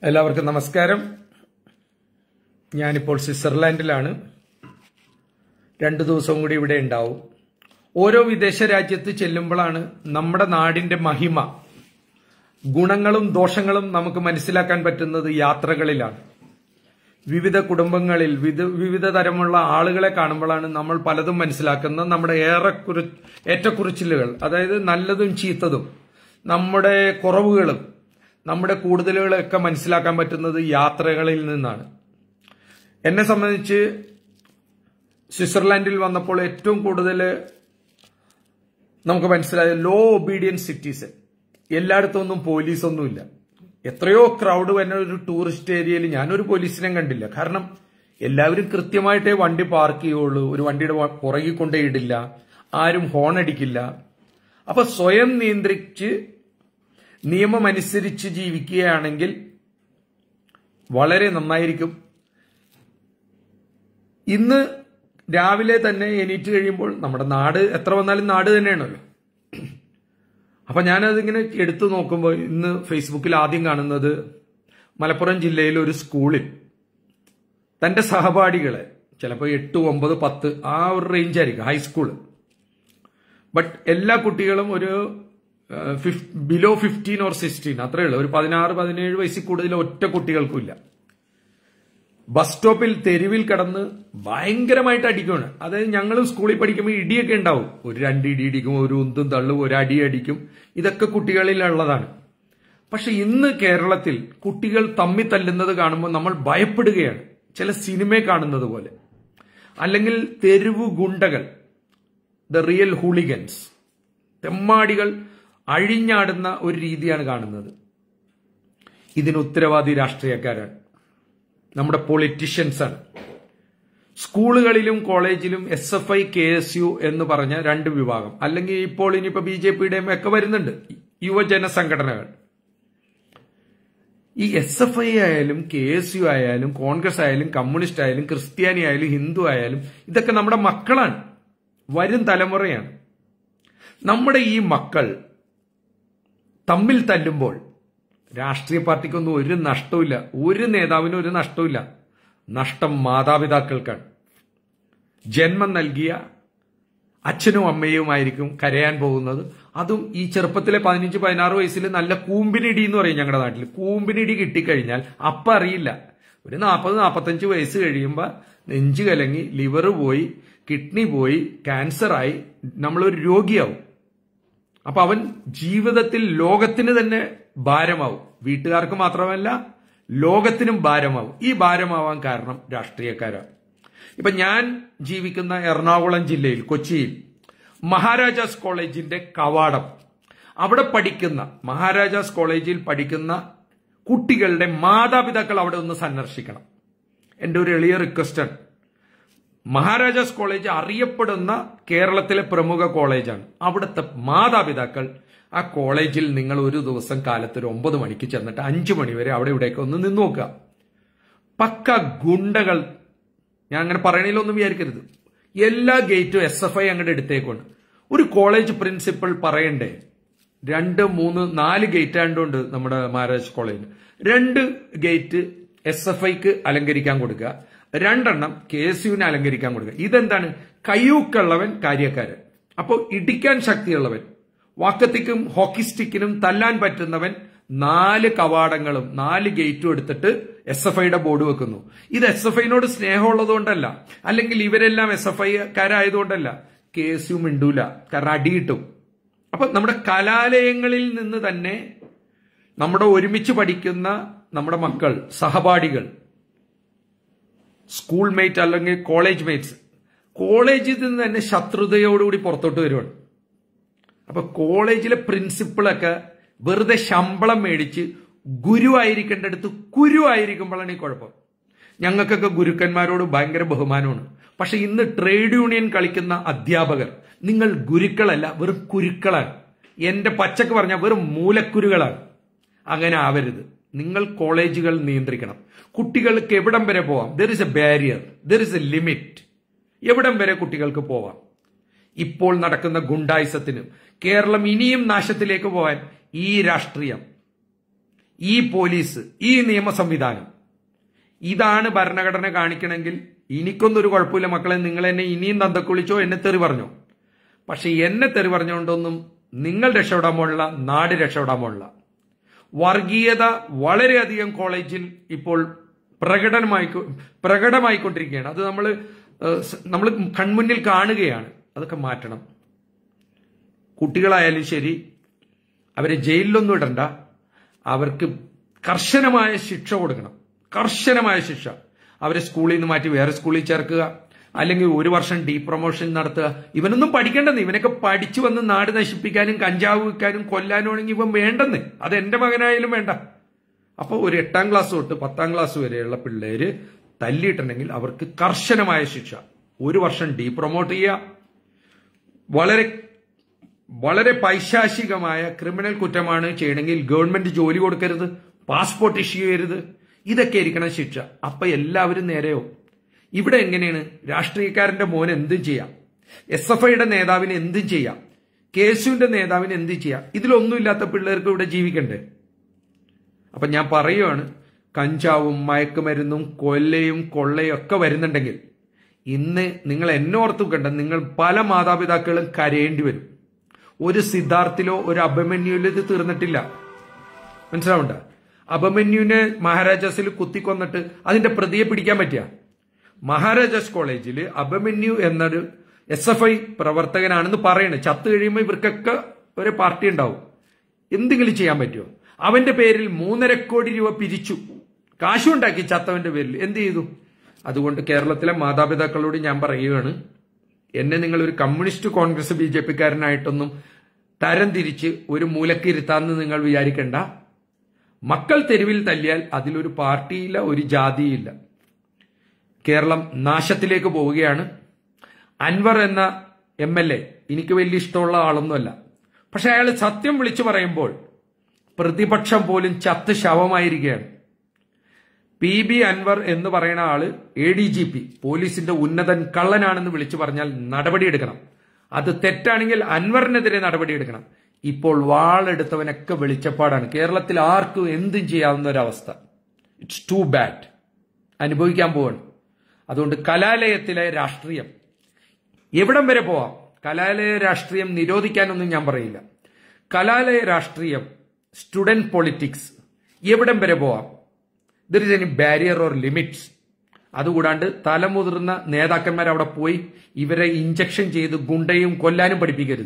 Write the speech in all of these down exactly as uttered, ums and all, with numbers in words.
എല്ലാവർക്കും നമസ്കാരം. ഞാനിപ്പോൾ സ്വിറ്റ്സർലാൻഡിലാണ്. രണ്ടു ദിവസം കൂടി ഇവിടെ ഉണ്ടാവും. ഓരോ വിദേശ രാജ്യത്ത് ചെല്ലുമ്പോഴാണ് നമ്മുടെ നാടിന്റെ മഹിമ, ഗുണങ്ങളും ദോഷങ്ങളും നമുക്ക് മനസ്സിലാക്കാൻ പറ്റുന്നത് യാത്രകളിലാണ്. വിവിധ കുടുംബങ്ങളിൽ വിവിധ തരമുള്ള ആളുകളെ കാണുമ്പോഴാണ് നമ്മൾ പലതും മനസ്സിലാക്കുന്നത്. നമ്മുടെ ഏറെ ഏറ്റക്കുറിച്ചിലുകൾ, അതായത് നല്ലതും ചീത്തതും, നമ്മുടെ കുറവുകളും നമ്മുടെ കൂടുതലുകളൊക്കെ മനസ്സിലാക്കാൻ പറ്റുന്നത് യാത്രകളിൽ നിന്നാണ്. എന്നെ സംബന്ധിച്ച് സ്വിറ്റ്സർലാൻഡിൽ വന്നപ്പോൾ ഏറ്റവും കൂടുതൽ നമുക്ക് മനസ്സിലായത് ലോ ഒബീഡിയൻസ് സിറ്റീസൺ. എല്ലായിടത്തും ഒന്നും പോലീസൊന്നുമില്ല. എത്രയോ ക്രൗഡ് വരുന്ന ഒരു ടൂറിസ്റ്റ് ഏരിയയിൽ ഞാനൊരു പോലീസിനെ കണ്ടില്ല. കാരണം എല്ലാവരും കൃത്യമായിട്ടേ വണ്ടി പാർക്ക് ചെയ്യുള്ളൂ. ഒരു വണ്ടിയുടെ പുറകിൽ കൊണ്ടേ ഇടില്ല, ആരും ഹോൺ അടിക്കില്ല. അപ്പൊ സ്വയം നിയന്ത്രിച്ച് നിയമമനുസരിച്ച് ജീവിക്കുകയാണെങ്കിൽ വളരെ നന്നായിരിക്കും. ഇന്ന് രാവിലെ തന്നെ എണീറ്റ് കഴിയുമ്പോൾ നമ്മുടെ നാട് എത്ര വന്നാലും നാട് തന്നെയാണല്ലോ. അപ്പൊ ഞാനതിങ്ങനെ എടുത്തു നോക്കുമ്പോൾ ഇന്ന് ഫേസ്ബുക്കിൽ ആദ്യം കാണുന്നത് മലപ്പുറം ജില്ലയിലെ ഒരു സ്കൂളിൽ തന്റെ സഹപാഠികളെ, ചിലപ്പോൾ എട്ട് ഒമ്പത് പത്ത് ആ ഒരു റേഞ്ച് ആയിരിക്കും, ഹൈസ്കൂള്, ബട്ട് എല്ലാ കുട്ടികളും ഒരു ബിലോ ഫിഫ്റ്റീൻ ഓർ സിക്സ്റ്റീൻ അത്രയേ ഉള്ളൂ. ഒരു പതിനാറ് പതിനേഴ് വയസ്സിൽ കൂടുതൽ ഒറ്റ കുട്ടികൾക്കും ഇല്ല. ബസ് സ്റ്റോപ്പിൽ തെരുവിൽ കിടന്ന് ഭയങ്കരമായിട്ട് അടിക്കുകയാണ്. അതായത് ഞങ്ങളും സ്കൂളിൽ പഠിക്കുമ്പോൾ ഇടിയൊക്കെ ഉണ്ടാവും. ഒരു രണ്ട് ഇടി ഇടിക്കും, ഒരു ഉന്തും തള്ളും, ഒരു അടി അടിക്കും. ഇതൊക്കെ കുട്ടികളിലുള്ളതാണ്. പക്ഷെ ഇന്ന് കേരളത്തിൽ കുട്ടികൾ തമ്മി തല്ലുന്നത് കാണുമ്പോൾ നമ്മൾ ഭയപ്പെടുകയാണ്. ചില സിനിമ കാണുന്നത് പോലെ. അല്ലെങ്കിൽ തെരുവു ഗുണ്ടകൾ, ദ റിയൽ ഹൂളിഗൻസ്, തെമ്മാടികൾ അഴിഞ്ഞാടുന്ന ഒരു രീതിയാണ് കാണുന്നത്. ഇതിന് ഉത്തരവാദി രാഷ്ട്രീയക്കാരാണ്, നമ്മുടെ പൊളിറ്റീഷ്യൻസാണ്. സ്കൂളുകളിലും കോളേജിലും S F I K S U എന്ന് പറഞ്ഞ രണ്ട് വിഭാഗം, അല്ലെങ്കിൽ ഇപ്പോൾ ഇനിയിപ്പോ ബി ജെ പിയുടെയും ഒക്കെ വരുന്നുണ്ട് യുവജന സംഘടനകൾ. ഈ എസ് എഫ് ഐ ആയാലും കെ എസ് യു ആയാലും കോൺഗ്രസ് ആയാലും കമ്മ്യൂണിസ്റ്റ് ആയാലും ക്രിസ്ത്യാനി ആയാലും ഹിന്ദു ആയാലും ഇതൊക്കെ നമ്മുടെ മക്കളാണ്, വരും തലമുറയാണ്. നമ്മുടെ ഈ മക്കൾ തമ്മിൽ തല്ലുമ്പോൾ രാഷ്ട്രീയ പാർട്ടിക്കൊന്നും ഒരു നഷ്ടമില്ല, ഒരു നേതാവിനും ഒരു നഷ്ടമില്ല. നഷ്ടം മാതാപിതാക്കൾക്കാണ്. ജന്മം നൽകിയ അച്ഛനും അമ്മയുമായിരിക്കും കരയാൻ പോകുന്നത്. അതും ഈ ചെറുപ്പത്തിലെ പതിനഞ്ച് പതിനാറ് വയസ്സിൽ നല്ല കൂമ്പിനിടി എന്ന് പറയും ഞങ്ങളുടെ നാട്ടിൽ. കൂമ്പിനിടി കിട്ടിക്കഴിഞ്ഞാൽ അപ്പം അറിയില്ല. ഒരു നാൽപ്പത് നാൽപ്പത്തഞ്ച് വയസ്സ് കഴിയുമ്പോൾ നെഞ്ചു കലങ്ങി, ലിവർ പോയി, കിഡ്നി പോയി, ക്യാൻസറായി, നമ്മളൊരു രോഗിയാവും. അപ്പൊ അവൻ ജീവിതത്തിൽ ലോകത്തിന് തന്നെ ഭാരമാവും. വീട്ടുകാർക്ക് മാത്രമല്ല ലോകത്തിനും ഭാരമാവും. ഈ ഭാരമാവാൻ കാരണം രാഷ്ട്രീയക്കാരാണ്. ഇപ്പൊ ഞാൻ ജീവിക്കുന്ന എറണാകുളം ജില്ലയിൽ കൊച്ചിയിൽ മഹാരാജാസ് കോളേജിന്റെ കവാടം, അവിടെ പഠിക്കുന്ന മഹാരാജാസ് കോളേജിൽ പഠിക്കുന്ന കുട്ടികളുടെ മാതാപിതാക്കൾ അവിടെ ഒന്ന് സന്ദർശിക്കണം. എന്റെ ഒരു എളിയ റിക്വസ്റ്റാണ്. മഹാരാജാസ് കോളേജ് അറിയപ്പെടുന്ന കേരളത്തിലെ പ്രമുഖ കോളേജാണ്. അവിടുത്തെ മാതാപിതാക്കൾ ആ കോളേജിൽ നിങ്ങൾ ഒരു ദിവസം കാലത്ത് ഒരു ഒമ്പത് മണിക്ക് ചെന്നിട്ട് അഞ്ചു മണി വരെ അവിടെ ഇവിടെയൊക്കെ ഒന്ന് നിന്ന് നോക്കുക. പക്ക ഗുണ്ടകൾ, ഞാൻ അങ്ങനെ പറയണതിലൊന്നും വിചാരിക്കരുത്. എല്ലാ ഗേറ്റും എസ് എഫ് ഐ അങ്ങോട്ട് എടുത്തേക്കൊണ്ട് ഒരു കോളേജ് പ്രിൻസിപ്പൽ പറയണ്ടേ, രണ്ട് മൂന്ന് നാല് ഗേറ്റ് ആയതുകൊണ്ട് നമ്മുടെ മഹാരാജാസ് കോളേജിൽ രണ്ട് ഗേറ്റ് എസ് എഫ് ഐക്ക് അലങ്കരിക്കാൻ കൊടുക്കുക, രണ്ടെണ്ണം കെ എസ് യുവിനെ അലങ്കരിക്കാൻ കൊടുക്കുക. ഇതെന്താണ്? കയ്യൂക്കുള്ളവൻ കാര്യക്കാരൻ. അപ്പോൾ ഇടിക്കാൻ ശക്തിയുള്ളവൻ, വാക്കത്തിക്കും ഹോക്കി സ്റ്റിക്കിനും തല്ലാൻ പറ്റുന്നവൻ നാല് കവാടങ്ങളും നാല് ഗേറ്റും എടുത്തിട്ട് എസ് എഫ് ഐയുടെ ബോർഡ് വെക്കുന്നു. ഇത് എസ് എഫ് ഐനോട് സ്നേഹമുള്ളതുകൊണ്ടല്ല, അല്ലെങ്കിൽ ഇവരെല്ലാം എസ് എഫ് ഐക്കാരായതുകൊണ്ടല്ല. കെ എസ് യു മിണ്ടൂല, കാരണം അടിയിട്ടും. അപ്പൊ നമ്മുടെ കലാലയങ്ങളിൽ നിന്ന് തന്നെ നമ്മുടെ ഒരുമിച്ച് പഠിക്കുന്ന നമ്മുടെ മക്കൾ, സഹപാഠികൾ, സ്കൂൾ മേറ്റ് അല്ലെങ്കിൽ കോളേജ് മേറ്റ്സ്, കോളേജിൽ നിന്ന് തന്നെ ശത്രുതയോടുകൂടി പുറത്തോട്ട് വരുവാണ്. അപ്പൊ കോളേജിലെ പ്രിൻസിപ്പളൊക്കെ വെറുതെ ശമ്പളം മേടിച്ച് ഗുരുവായിരിക്കേണ്ടടുത്ത് കുരുവായിരിക്കുമ്പോഴാണ് ഈ കുഴപ്പം. ഞങ്ങൾക്കൊക്കെ ഗുരുക്കന്മാരോട് ഭയങ്കര ബഹുമാനമാണ്. പക്ഷെ ഇന്ന് ട്രേഡ് യൂണിയൻ കളിക്കുന്ന അധ്യാപകർ, നിങ്ങൾ ഗുരുക്കളല്ല, വെറും കുരുക്കളാണ്. എന്റെ പച്ചക്ക് പറഞ്ഞാൽ വെറും മൂലക്കുരുകളാണ്. അങ്ങനെ ആവരുത്. നിങ്ങൾ കോളേജുകൾ നിയന്ത്രിക്കണം. കുട്ടികൾക്ക് എവിടം വരെ പോവാം? There is a barrier, there is a limit. എവിടം വരെ കുട്ടികൾക്ക് പോവാം? ഇപ്പോൾ നടക്കുന്ന ഗുണ്ടായിസത്തിനും കേരളം ഇനിയും നാശത്തിലേക്ക് പോകാൻ ഈ രാഷ്ട്രീയം, ഈ പോലീസ്, ഈ നിയമ സംവിധാനം, ഇതാണ് ഭരണഘടന കാണിക്കണമെങ്കിൽ എനിക്കൊന്നൊരു കുഴപ്പമില്ല മക്കളെ. നിങ്ങൾ എന്നെ ഇനിയും തന്തക്കുളിച്ചോ, എന്നെ തെറി പറഞ്ഞോ. പക്ഷെ എന്നെ തെറി പറഞ്ഞുകൊണ്ടൊന്നും നിങ്ങൾ രക്ഷപ്പെടാൻ പോലുള്ള, നാട് രക്ഷപ്പെടാൻ പോലുള്ള. വർഗീയത വളരെയധികം കോളേജിൽ ഇപ്പോൾ പ്രകടനമായി പ്രകടമായിക്കൊണ്ടിരിക്കുകയാണ്. അത് നമ്മൾ നമ്മൾ കൺമുന്നിൽ കാണുകയാണ്. അതൊക്കെ മാറ്റണം. കുട്ടികളായാലും ശരി, അവരെ ജയിലിലൊന്നും ഇടണ്ട. അവർക്ക് കർശനമായ ശിക്ഷ കൊടുക്കണം. കർശനമായ ശിക്ഷ. അവരെ സ്കൂളിൽ നിന്ന് മാറ്റി വേറെ സ്കൂളിൽ ചേർക്കുക, അല്ലെങ്കിൽ ഒരു വർഷം ഡീ പ്രൊമോഷൻ നടത്തുക. ഇവനൊന്നും പഠിക്കേണ്ടെന്ന്. ഇവനൊക്കെ പഠിച്ചു വന്ന് നാട് നശിപ്പിക്കാനും കഞ്ചാവ് വിൽക്കാനും കൊല്ലാനും ആണെങ്കിൽ ഇവൻ വേണ്ടെന്ന്. അത് എന്റെ മകനായാലും വേണ്ട. അപ്പോൾ ഒരു എട്ടാം ക്ലാസ് തൊട്ട് പത്താം ക്ലാസ് വരെയുള്ള പിള്ളേര് തല്ലിയിട്ടുണ്ടെങ്കിൽ അവർക്ക് കർശനമായ ശിക്ഷ. ഒരു വർഷം ഡീ പ്രൊമോട്ട് ചെയ്യുക. വളരെ വളരെ പൈശാചികമായ ക്രിമിനൽ കുറ്റമാണ് ചെയ്യണമെങ്കിൽ ഗവൺമെന്റ് ജോലി കൊടുക്കരുത്, പാസ്പോർട്ട് ഇഷ്യൂ ചെയ്യരുത്. ഇതൊക്കെ ആയിരിക്കണം ശിക്ഷ. അപ്പൊ എല്ലാവരും നേരെയോ. ഇവിടെ എങ്ങനെയാണ്? രാഷ്ട്രീയക്കാരന്റെ മോന് എന്തും ചെയ്യാം, എസ് എഫ് ഐയുടെ നേതാവിന് എന്തും ചെയ്യാം, കെ എസ് യുവിന്റെ നേതാവിന് എന്തും ചെയ്യാം. ഇതിലൊന്നുമില്ലാത്ത പിള്ളേർക്ക് ഇവിടെ ജീവിക്കണ്ടേ? അപ്പൊ ഞാൻ പറയുകയാണ്, കഞ്ചാവും മയക്കുമരുന്നും കൊല്ലയും കൊള്ളയും ഒക്കെ വരുന്നുണ്ടെങ്കിൽ ഇന്ന് നിങ്ങൾ എന്നെ ഓർത്തു കണ്ട നിങ്ങൾ പല മാതാപിതാക്കളും കരയേണ്ടി വരും. ഒരു സിദ്ധാർത്ഥിലോ ഒരു അഭിമന്യുവിലോ ഇത് തീർന്നിട്ടില്ല. മനസ്സിലാവണ്ട? അഭിമന്യുവിനെ മഹാരാജാസിൽ കുത്തിക്കൊന്നിട്ട് അതിന്റെ പ്രതിയെ പിടിക്കാൻ പറ്റിയ? മഹാരാജാസ് കോളേജിൽ അഭിമന്യു എന്നൊരു എസ് എഫ് ഐ പ്രവർത്തകനാണെന്ന് പറയണേ. ചത്തു കഴിയുമ്പോൾ ഇവർക്കൊക്കെ ഒരു പാർട്ടി ഉണ്ടാവും. എന്തെങ്കിലും ചെയ്യാൻ പറ്റുമോ? അവന്റെ പേരിൽ മൂന്നര കോടി രൂപ പിരിച്ചു, കാശുണ്ടാക്കി ചത്തവന്റെ പേരിൽ. എന്ത് ചെയ്തു? അതുകൊണ്ട് കേരളത്തിലെ മാതാപിതാക്കളോട് ഞാൻ പറയുകയാണ്, എന്നെ നിങ്ങൾ ഒരു കമ്മ്യൂണിസ്റ്റ് കോൺഗ്രസ് ബി ജെ പിക്കാരനായിട്ടൊന്നും തരം തിരിച്ച് ഒരു മൂലക്കിരുത്താന്ന് നിങ്ങൾ വിചാരിക്കണ്ട. മക്കൾ തെരുവിൽ തല്ലിയാൽ അതിലൊരു പാർട്ടിയില്ല, ഒരു ജാതിയില്ല. കേരളം നാശത്തിലേക്ക് പോവുകയാണ്. അൻവർ എന്ന എം എൽ എ എനിക്ക് വലിയ ഇഷ്ടമുള്ള ആളൊന്നുമല്ല. പക്ഷെ അയാൾ സത്യം വിളിച്ചു പറയുമ്പോൾ പ്രതിപക്ഷം പോലും ചത്ത് ശവമായിരിക്കുകയാണ്. പി ബി അൻവർ എന്ന് പറയുന്ന ആള് എ ഡി ജി പി, പോലീസിന്റെ ഉന്നതൻ കള്ളനാണെന്ന് വിളിച്ചു പറഞ്ഞാൽ നടപടിയെടുക്കണം. അത് തെറ്റാണെങ്കിൽ അൻവറിനെതിരെ നടപടിയെടുക്കണം. ഇപ്പോൾ വാളെടുത്തവനൊക്കെ വെളിച്ചപ്പാടാണ്. കേരളത്തിൽ ആർക്കും എന്തും ചെയ്യാവുന്ന ഒരവസ്ഥ. It's too bad. അനുഭവിക്കാൻ പോവാണ്. അതുകൊണ്ട് കലാലയത്തിലെ രാഷ്ട്രീയം എവിടം വരെ പോവാം. കലാലയ രാഷ്ട്രീയം നിരോധിക്കാനൊന്നും ഞാൻ പറയില്ല. കലാലയ രാഷ്ട്രീയം, സ്റ്റുഡന്റ് പൊളിറ്റിക്സ് എവിടം വരെ പോവാം. There is any barrier or limits. അതുകൂടാണ്ട് തലമുതിർന്ന നേതാക്കന്മാർ അവിടെ പോയി ഇവരെ ഇഞ്ചക്ഷൻ ചെയ്ത് ഗുണ്ടയും കൊല്ലാനും പഠിപ്പിക്കരുത്.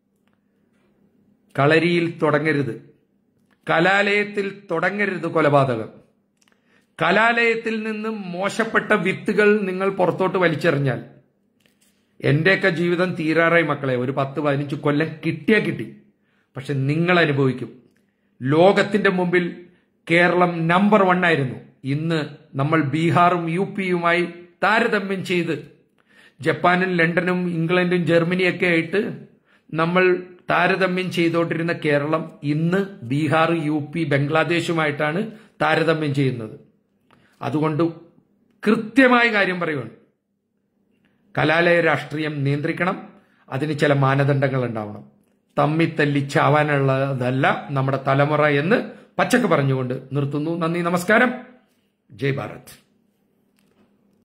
കളരിയിൽ തുടങ്ങരുത്. കലാലയത്തിൽ തുടങ്ങരുത് കൊലപാതകം. കലാലയത്തിൽ നിന്നും മോശപ്പെട്ട വിത്തുകൾ നിങ്ങൾ പുറത്തോട്ട് വലിച്ചെറിഞ്ഞാൽ എന്റെയൊക്കെ ജീവിതം തീരാറായി മക്കളെ. ഒരു പത്ത് പതിനഞ്ച് കൊല്ലം കിട്ടിയാ കിട്ടി. പക്ഷെ നിങ്ങൾ അനുഭവിക്കും. ലോകത്തിന്റെ മുമ്പിൽ കേരളം നമ്പർ വൺ ആയിരുന്നു. ഇന്ന് നമ്മൾ ബീഹാറും യു പിയുമായി താരതമ്യം ചെയ്ത് ജപ്പാനും ലണ്ടനും ഇംഗ്ലണ്ടും ജർമ്മനിയൊക്കെ ആയിട്ട് നമ്മൾ താരതമ്യം ചെയ്തുകൊണ്ടിരുന്ന കേരളം ഇന്ന് ബീഹാർ, യു പി, ബംഗ്ലാദേശുമായിട്ടാണ് താരതമ്യം ചെയ്യുന്നത്. അതുകൊണ്ട് കൃത്യമായ കാര്യം പറയുകയാണ്, കലാലയ രാഷ്ട്രീയം നിയന്ത്രിക്കണം. അതിന് ചില മാനദണ്ഡങ്ങൾ ഉണ്ടാവണം. തമ്മിത്തല്ലി ചാവാനുള്ളതല്ല നമ്മുടെ തലമുറ എന്ന് പച്ചക്ക് പറഞ്ഞുകൊണ്ട് നിർത്തുന്നു. നന്ദി, നമസ്കാരം. ജയ് ഭാരത്.